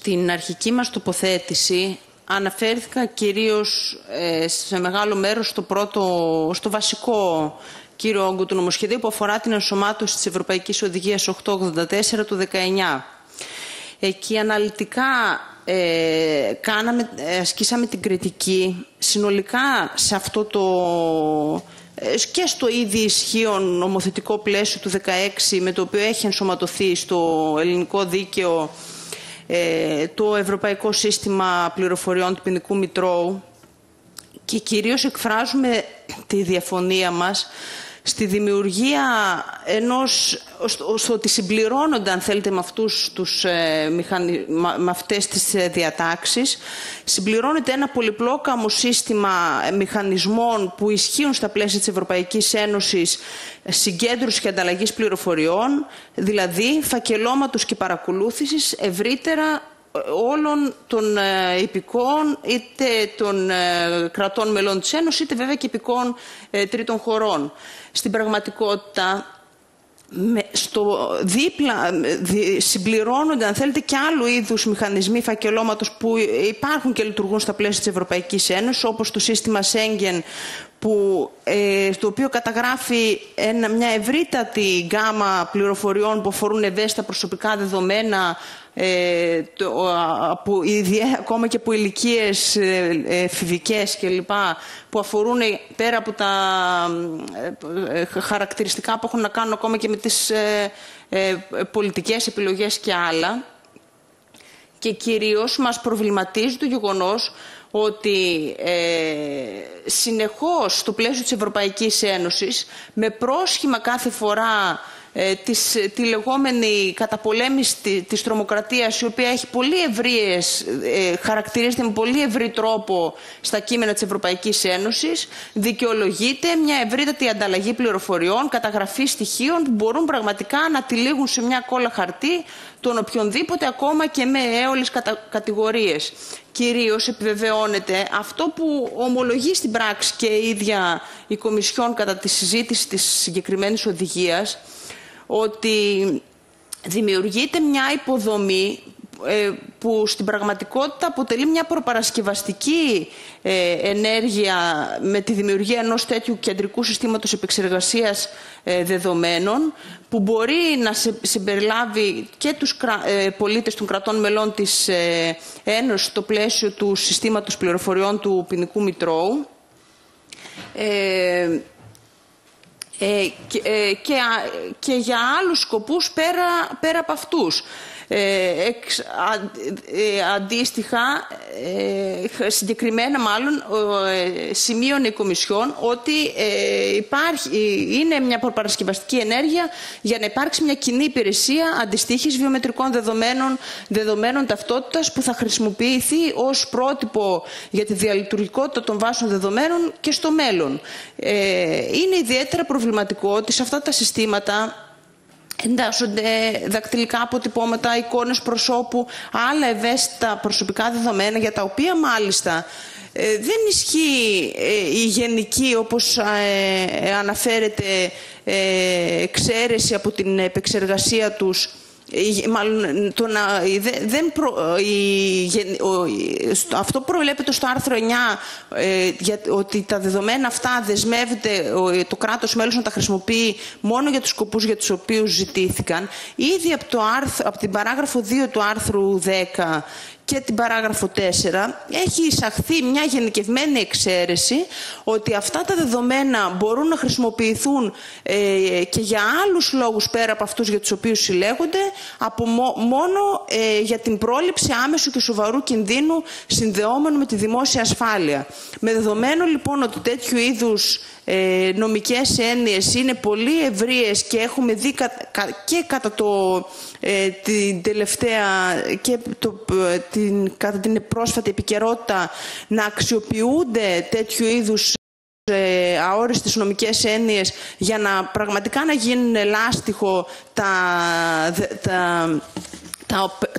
Στην αρχική μας τοποθέτηση αναφέρθηκα κυρίως σε μεγάλο μέρος στο βασικό κύριο όγκο του νομοσχεδίου που αφορά την ενσωμάτωση της Ευρωπαϊκής Οδηγίας 884 του 19. Εκεί αναλυτικά ασκήσαμε την κριτική συνολικά σε αυτό και στο ήδη ισχύον νομοθετικό πλαίσιο του 2016 με το οποίο έχει ενσωματωθεί στο ελληνικό δίκαιο το Ευρωπαϊκό Σύστημα Πληροφοριών του Ποινικού Μητρώου και κυρίως εκφράζουμε τη διαφωνία μας στη δημιουργία στο ότι συμπληρώνονται, αν θέλετε, με αυτές τις διατάξεις, συμπληρώνεται ένα πολυπλόκαμο σύστημα μηχανισμών που ισχύουν στα πλαίσια της Ευρωπαϊκής Ένωσης συγκέντρωσης και ανταλλαγής πληροφοριών, δηλαδή φακελώματος και παρακολούθησης ευρύτερα όλων των υπηκών είτε των κρατών μελών της Ένωσης, είτε βέβαια και υπηκών τρίτων χωρών. Στην πραγματικότητα, συμπληρώνονται, αν θέλετε, και άλλου είδους μηχανισμοί φακελώματος που υπάρχουν και λειτουργούν στα πλαίσια της Ευρωπαϊκής Ένωσης, όπως το σύστημα Σέγγεν, το οποίο καταγράφει μια ευρύτατη γκάμα πληροφοριών που αφορούν ευαίσθητα προσωπικά δεδομένα, ακόμα και από ηλικίες εφηβικές κλπ, που αφορούν πέρα από τα χαρακτηριστικά που έχουν να κάνουν ακόμα και με τις πολιτικές επιλογές και άλλα. Και κυρίως μας προβληματίζει το γεγονός ότι συνεχώς στο πλαίσιο της Ευρωπαϊκής Ένωσης, με πρόσχημα κάθε φορά τη λεγόμενη καταπολέμηση της τρομοκρατίας, η οποία έχει πολύ χαρακτηρίζεται με πολύ ευρύ τρόπο στα κείμενα της Ευρωπαϊκής Ένωσης, δικαιολογείται μια ευρύτατη ανταλλαγή πληροφοριών, καταγραφή στοιχείων που μπορούν πραγματικά να τυλίγουν σε μια κόλλα χαρτί τον οποιονδήποτε, ακόμα και με έολες κατηγορίες. Κυρίως επιβεβαιώνεται αυτό που ομολογεί στην πράξη και η ίδια η Κομισιόν κατά τη συζήτηση της συγκεκριμένης οδηγίας, ότι δημιουργείται μια υποδομή που στην πραγματικότητα αποτελεί μια προπαρασκευαστική ενέργεια με τη δημιουργία ενός τέτοιου κεντρικού συστήματος επεξεργασίας δεδομένων, που μπορεί να συμπεριλάβει και τους πολίτες των κρατών μελών της Ένωσης στο πλαίσιο του συστήματος πληροφοριών του Ποινικού Μητρώου, και για άλλους σκοπούς πέρα από αυτούς. Αντίστοιχα, συγκεκριμένα μάλλον σημείωνε η Κομισιόν ότι είναι μια προπαρασκευαστική ενέργεια για να υπάρξει μια κοινή υπηρεσία αντιστοίχης βιομετρικών δεδομένων ταυτότητας που θα χρησιμοποιηθεί ως πρότυπο για τη διαλειτουργικότητα των βάσεων δεδομένων και στο μέλλον. Είναι ιδιαίτερα προβληματικό ότι σε αυτά τα συστήματα εντάσσονται δακτυλικά αποτυπώματα, εικόνες προσώπου, άλλα ευαίσθητα προσωπικά δεδομένα, για τα οποία μάλιστα δεν ισχύει η γενική, όπως αναφέρεται, εξαίρεση από την επεξεργασία τους. Μάλλον, αυτό προβλέπεται στο άρθρο 9, ότι τα δεδομένα αυτά δεσμεύεται το κράτος μέλος να τα χρησιμοποιεί μόνο για τους σκοπούς για τους οποίους ζητήθηκαν. Ήδη από την παράγραφο 2 του άρθρου 10 και την παράγραφο 4 έχει εισαχθεί μια γενικευμένη εξαίρεση ότι αυτά τα δεδομένα μπορούν να χρησιμοποιηθούν και για άλλους λόγους πέρα από αυτούς για τους οποίους συλλέγονται, μόνο για την πρόληψη άμεσου και σοβαρού κινδύνου συνδεόμενου με τη δημόσια ασφάλεια. Με δεδομένο λοιπόν ότι τέτοιου είδους νομικές έννοιες είναι πολύ ευρείες και έχουμε δει και κατά την τελευταία και κατά την πρόσφατη επικαιρότητα να αξιοποιούνται τέτοιου είδους αόριστες νομικές έννοιες για να πραγματικά να γίνουν λάστιχο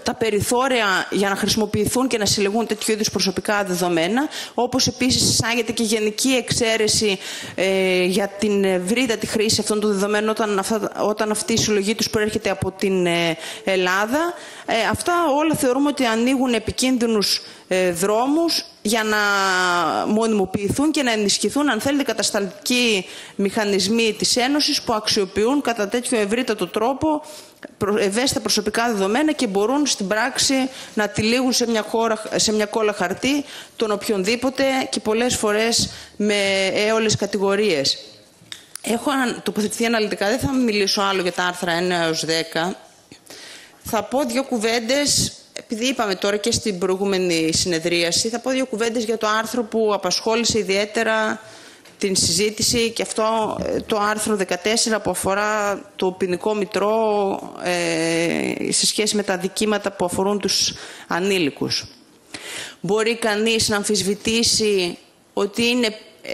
τα περιθώρια για να χρησιμοποιηθούν και να συλλεγούν τέτοιου είδους προσωπικά δεδομένα, όπως επίσης εισάγεται και γενική εξαίρεση για την ευρύτατη χρήση αυτών των δεδομένων όταν αυτή η συλλογή τους προέρχεται από την Ελλάδα. Αυτά όλα θεωρούμε ότι ανοίγουν επικίνδυνους δρόμους για να μονιμοποιηθούν και να ενισχυθούν, αν θέλετε, κατασταλτικοί μηχανισμοί της Ένωσης που αξιοποιούν κατά τέτοιο ευρύτατο τρόπο ευαίσθητα προσωπικά δεδομένα και μπορούν στην πράξη να τυλίγουν σε μια κόλλα χαρτί τον οποιονδήποτε και πολλές φορές με έολες κατηγορίες. Έχω τοποθετηθεί αναλυτικά, δεν θα μιλήσω άλλο για τα άρθρα 1 έως 10. Θα πω δύο κουβέντες, επειδή είπαμε τώρα και στην προηγούμενη συνεδρίαση, θα πω δύο κουβέντες για το άρθρο που απασχόλησε ιδιαίτερα την συζήτηση, και αυτό το άρθρο 14 που αφορά το ποινικό μητρό σε σχέση με τα αδικήματα που αφορούν τους ανήλικους. Μπορεί κανείς να αμφισβητήσει ότι είναι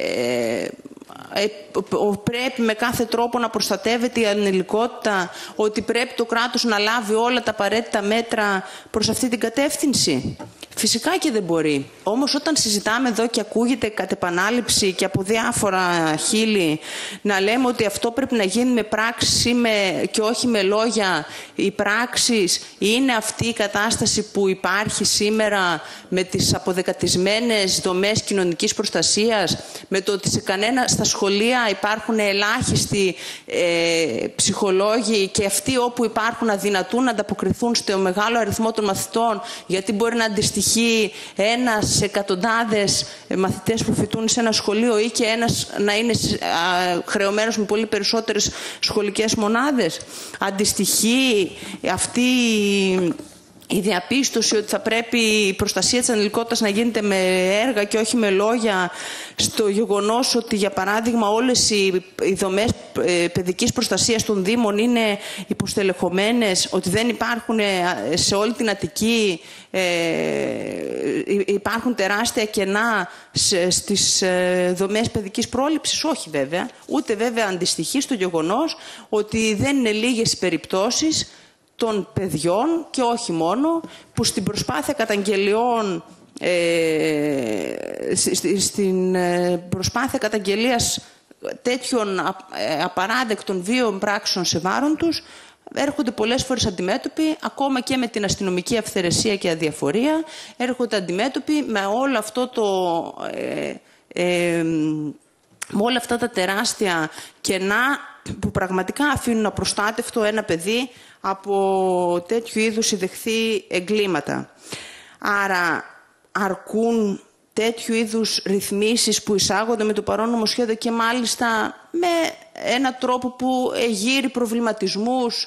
πρέπει με κάθε τρόπο να προστατεύεται η ανηλικότητα, ότι πρέπει το κράτος να λάβει όλα τα απαραίτητα μέτρα προς αυτή την κατεύθυνση? Φυσικά και δεν μπορεί. Όμως όταν συζητάμε εδώ και ακούγεται κατ' επανάληψη και από διάφορα χείλη να λέμε ότι αυτό πρέπει να γίνει με πράξεις και όχι με λόγια, οι πράξεις είναι αυτή η κατάσταση που υπάρχει σήμερα με τις αποδεκατισμένες δομές κοινωνικής προστασίας, με το ότι στα σχολεία υπάρχουν ελάχιστοι ψυχολόγοι και αυτοί όπου υπάρχουν αδυνατούν να ανταποκριθούν στο μεγάλο αριθμό των μαθητών, γιατί μπορεί να αντιστοιχεί ένας σε εκατοντάδες μαθητές που φοιτούν σε ένα σχολείο ή και ένας να είναι χρεωμένος με πολύ περισσότερες σχολικές μονάδες. Αντιστοιχεί αυτή η διαπίστωση ότι θα πρέπει η προστασία της ανηλικότητας να γίνεται με έργα και όχι με λόγια, στο γεγονός ότι, για παράδειγμα, όλες οι δομές παιδικής προστασίας των Δήμων είναι υποστελεχωμένες, ότι δεν υπάρχουν σε όλη την Αττική, υπάρχουν τεράστια κενά στις δομές παιδικής πρόληψης? Όχι βέβαια. Ούτε βέβαια αντιστοιχεί στο γεγονός ότι δεν είναι λίγες οι περιπτώσεις των παιδιών και όχι μόνο που στην προσπάθεια καταγγελιών, στην προσπάθεια καταγγελίας τέτοιων απαράδεκτων βίαιων πράξεων σε βάρον τους, έρχονται πολλές φορές αντιμέτωποι, ακόμα και με την αστυνομική αυθαιρεσία και αδιαφορία, έρχονται αντιμέτωποι με όλο αυτό με όλα αυτά τα τεράστια κενά που πραγματικά αφήνουν απροστάτευτο ένα παιδί από τέτοιου είδους ιδεχθή εγκλήματα. Άρα αρκούν τέτοιου είδους ρυθμίσεις που εισάγονται με το παρόν νομοσχέδιο και μάλιστα με έναν τρόπο που εγείρει προβληματισμούς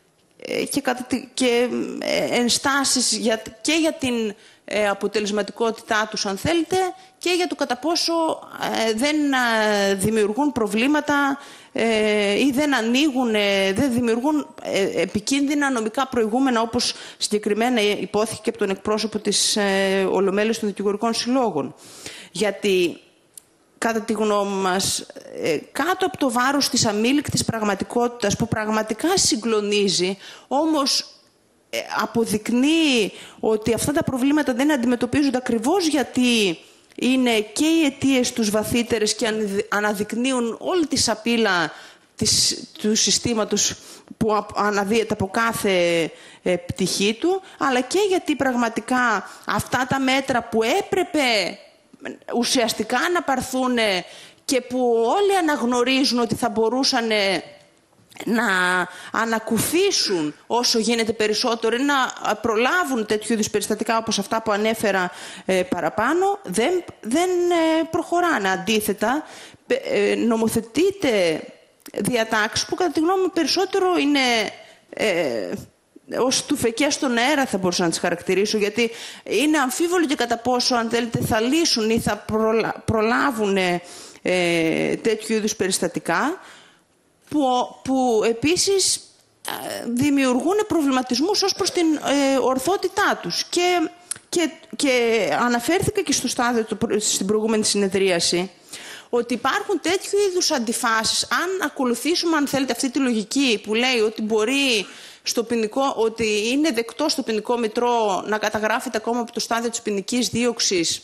και ενστάσεις και για την αποτελεσματικότητά τους, αν θέλετε, και για το κατά πόσο δεν δημιουργούν προβλήματα ή δεν δημιουργούν επικίνδυνα νομικά προηγούμενα, όπως συγκεκριμένα υπόθηκε και από τον εκπρόσωπο της Ολομέλειας των Δικηγορικών Συλλόγων. Γιατί, κατά τη γνώμη μας, κάτω από το βάρος της αμήλικτης πραγματικότητας που πραγματικά συγκλονίζει, όμως αποδεικνύει ότι αυτά τα προβλήματα δεν αντιμετωπίζονται ακριβώς γιατί είναι και οι αιτίες τους βαθύτερες και αναδεικνύουν όλη τη σαπίλα του συστήματος που αναδύεται από κάθε πτυχή του, αλλά και γιατί πραγματικά αυτά τα μέτρα που έπρεπε ουσιαστικά να πάρθουν και που όλοι αναγνωρίζουν ότι θα μπορούσαν να ανακουφίσουν όσο γίνεται περισσότερο ή να προλάβουν τέτοιου είδους περιστατικά όπως αυτά που ανέφερα παραπάνω, δεν προχωράνε. Αντίθετα, νομοθετείται διατάξεις που κατά τη γνώμη μου περισσότερο είναι ως τουφεκές στον αέρα, θα μπορούσα να τις χαρακτηρίσω, γιατί είναι αμφίβολο και κατά πόσο, αν θέλετε, θα λύσουν ή θα προλάβουν τέτοιου είδους περιστατικά που επίσης δημιουργούν προβληματισμούς ως προς την ορθότητά τους. Και αναφέρθηκα και στο στάδιο στην προηγούμενη συνεδρίαση ότι υπάρχουν τέτοιου είδους αντιφάσεις. Αν ακολουθήσουμε, αν θέλετε, αυτή τη λογική που λέει ότι μπορεί ότι είναι δεκτό στο ποινικό μητρό να καταγράφεται ακόμα από το στάδιο της ποινικής δίωξης,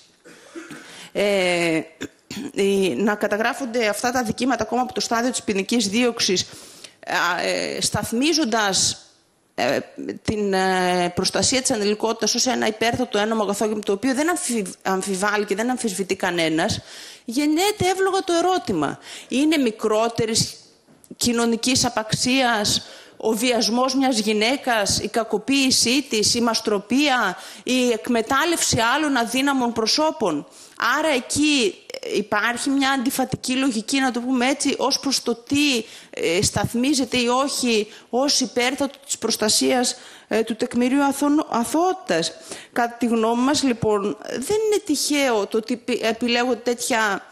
να καταγράφονται αυτά τα δικήματα ακόμα από το στάδιο της ποινικής δίωξης, σταθμίζοντας την προστασία της ανηλικότητας ως ένα υπέρτατο ένομο αγαθό, το οποίο δεν αμφιβάλλει και δεν αμφισβητεί κανένας, γεννιέται εύλογα το ερώτημα. Είναι μικρότερης κοινωνικής απαξίας ο βιασμός μιας γυναίκας, η κακοποίησή της, η μαστροπία, η εκμετάλλευση άλλων αδύναμων προσώπων? Άρα εκεί υπάρχει μια αντιφατική λογική, να το πούμε έτσι, ως προς το τι σταθμίζεται ή όχι ως υπέρτατο της προστασίας του τεκμηρίου αθωότητας. Κατά τη γνώμη μας, λοιπόν, δεν είναι τυχαίο το ότι επιλέγονται τέτοια...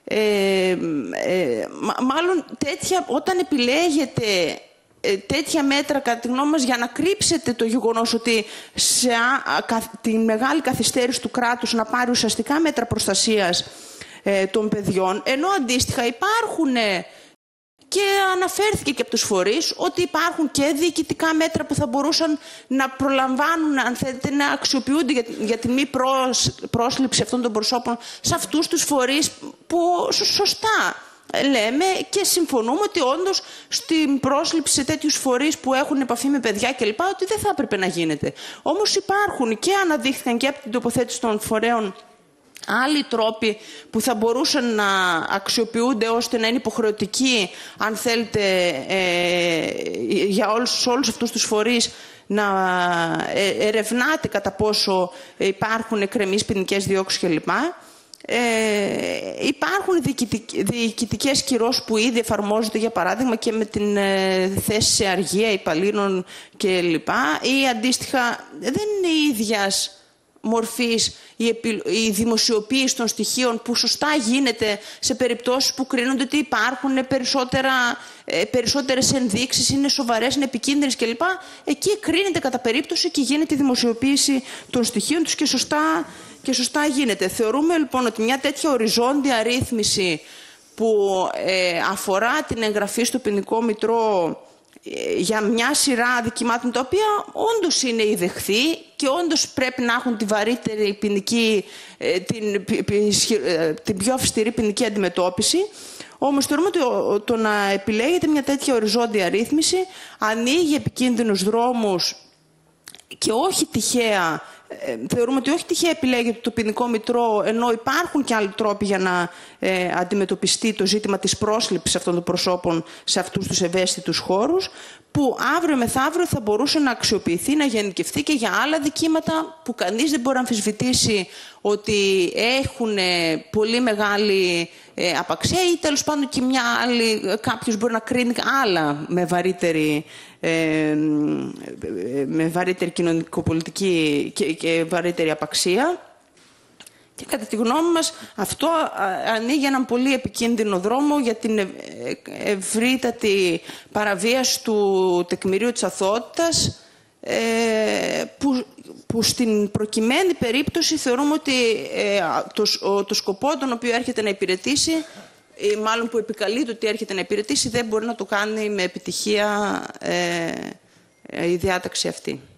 μάλλον τέτοια, όταν επιλέγεται τέτοια μέτρα, κατά τη γνώμη μας, για να κρύψετε το γεγονός ότι σε τη μεγάλη καθυστέρηση του κράτους να πάρει ουσιαστικά μέτρα προστασίας των παιδιών, ενώ αντίστοιχα υπάρχουν και αναφέρθηκε και από τους φορείς ότι υπάρχουν και διοικητικά μέτρα που θα μπορούσαν να προλαμβάνουν, αν θέλετε, να αξιοποιούνται για τη μη πρόσληψη αυτών των προσώπων σε αυτούς τους φορείς που σωστά λέμε και συμφωνούμε ότι όντως στην πρόσληψη σε τέτοιους φορείς που έχουν επαφή με παιδιά κλπ. Ότι δεν θα έπρεπε να γίνεται. Όμως υπάρχουν και αναδείχθηκαν και από την τοποθέτηση των φορέων άλλοι τρόποι που θα μπορούσαν να αξιοποιούνται ώστε να είναι υποχρεωτικοί, αν θέλετε, για όλους αυτούς τους φορείς να ερευνάτε κατά πόσο υπάρχουν εκκρεμείς ποινικές διώξεις κλπ. Υπάρχουν διοικητικές κυρώσεις που ήδη εφαρμόζονται, για παράδειγμα, και με την θέση σε αργία υπαλλήλων κλπ. Ή αντίστοιχα δεν είναι ίδιας μορφής η δημοσιοποίηση των στοιχείων που σωστά γίνεται σε περιπτώσεις που κρίνονται ότι υπάρχουν περισσότερες ενδείξεις, είναι σοβαρές, είναι επικίνδυνες κλπ. Εκεί κρίνεται κατά περίπτωση και γίνεται η δημοσιοποίηση των στοιχείων τους και σωστά γίνεται. Θεωρούμε λοιπόν ότι μια τέτοια οριζόντια ρύθμιση που αφορά την εγγραφή στο ποινικό μητρό για μια σειρά δικημάτων τα οποία όντως είναι ιδεχθή και όντως πρέπει να έχουν τη βαρύτερη ποινική, την πιο αυστηρή ποινική αντιμετώπιση. Όμως θεωρούμε ότι το να επιλέγεται μια τέτοια οριζόντια ρύθμιση ανοίγει επικίνδυνους δρόμους και όχι τυχαία. Θεωρούμε ότι όχι τυχαία επιλέγεται το ποινικό μητρό, ενώ υπάρχουν και άλλοι τρόποι για να αντιμετωπιστεί το ζήτημα της πρόσληψης αυτών των προσώπων σε αυτούς τους ευαίσθητους χώρους, που αύριο μεθαύριο θα μπορούσε να αξιοποιηθεί, να γενικευθεί και για άλλα δικήματα που κανείς δεν μπορεί να αμφισβητήσει ότι έχουν πολύ μεγάλη απαξία, ή τέλος πάντων και μια άλλη, κάποιος μπορεί να κρίνει άλλα με βαρύτερη κοινωνικοπολιτική και βαρύτερη απαξία. Και κατά τη γνώμη μας αυτό ανοίγει έναν πολύ επικίνδυνο δρόμο για την ευρύτατη παραβίαση του τεκμηρίου της αθωότητας, που στην προκειμένη περίπτωση θεωρούμε ότι το σκοπό τον οποίο έρχεται να υπηρετήσει, ή μάλλον που επικαλείται ότι έρχεται να υπηρετήσει, δεν μπορεί να το κάνει με επιτυχία η διάταξη αυτή.